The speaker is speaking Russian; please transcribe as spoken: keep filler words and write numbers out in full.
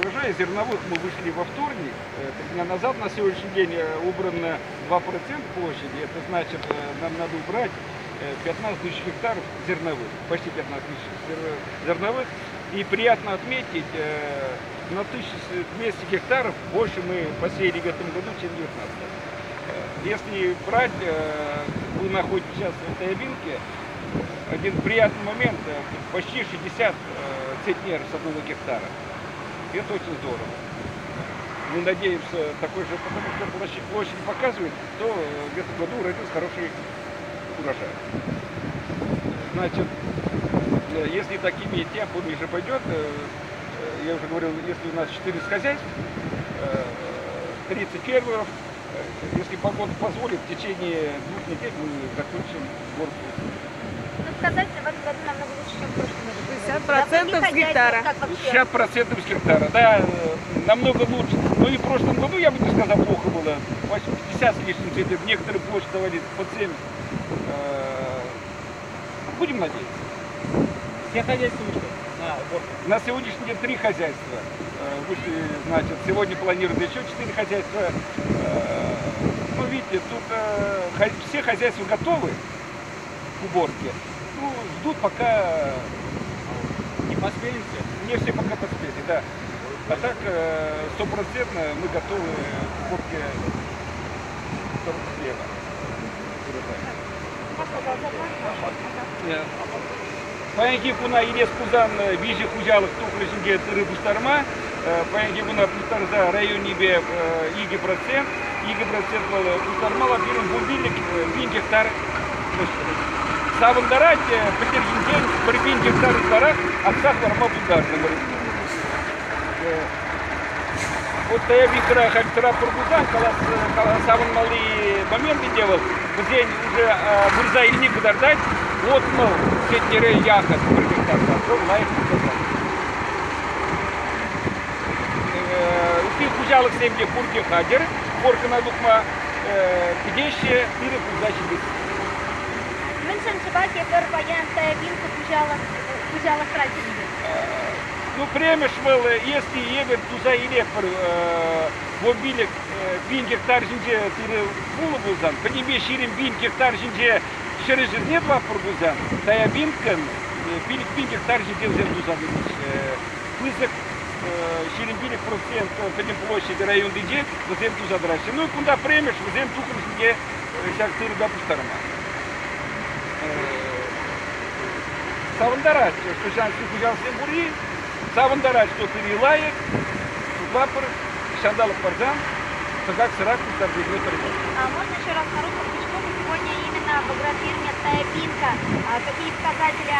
урожая. Зерновых мы вышли во вторник, три дня назад. На сегодняшний день убрано два процента площади. Это значит, нам надо убрать пятнадцать тысяч гектаров зерновых, почти пятнадцать тысяч зерновых. И приятно отметить, на тысячу двести гектаров больше мы посеяли в этом году, чем в две тысячи девятнадцатом. Если брать, вы находитесь сейчас в Таябинке, один приятный момент, почти шестьдесят центнеров с одного гектара. Это очень здорово. Мы надеемся, такой же, потому что площадь, площадь показывает, то в этом году родился хороший урожай. Значит, если такими темпами же пойдет, я уже говорил, если у нас четырнадцать хозяйств, тридцать фермеров, если погода позволит, в течение двух недель мы закончим горку. Ну, сказать, в этом году намного лучше, чем в прошлом году. шестьдесят процентов с гектара. шестьдесят процентов с гектара, да, намного лучше. Ну и в прошлом году, я бы не сказал, плохо было. пятьдесят с лишним центнеров, некоторые площади давали под семьдесят. Будем надеяться. Все хозяйства вышли на уборку? На сегодняшний день три хозяйства вышли, значит, сегодня планируют еще четыре хозяйства. Ну, видите, тут все хозяйства готовы к уборке. Ну, ждут пока... Не поспели все? Не все пока поспели, да. А так, стопроцентно мы готовы к уборке хлеба. Паянки куна илес кузан вижи хужалык тухрышинге тыры бустарма, паянки куна бустарза районе бе иги процент, иги процент был бустармала бирен бумбильник бин гектар. Савандарать потержин день при бин гектар двора, отсах варма будар на море. Вот я викра хальтера пургузан, когда саван мали моменты делал, в день уже бурза или не подождать. Вот, мол, четыре яхот per гектар, лайф Ты кузялых семьи пурки хадер, порка на духма, пидеще, тыры кузачи бит. Меньше шибаки пер баян Таябинку кузялых тратили. Ну, премеш был, если егер туза или пер мобилек бин гектар жинже тыры булы булзан, по небе ширим бин гектар жинже через нет два прогузан, Таябинкан, пилик бин гектар жинже взял туза вынес. Пызык ширим пилик процент по нем площади район диджи, взял туза драчи. Ну, куда премеш, взял тухры жинже всяк тыры да пустарма. Савандарать, что сейчас кузял всем бури, Савандарать, что перелаек, Суплапор, Шандалов Парзан, как сырак, так же не перейдет. А можно еще раз, Харунов, почему мы сегодня именно в агрофирме Таябинка? Какие показатели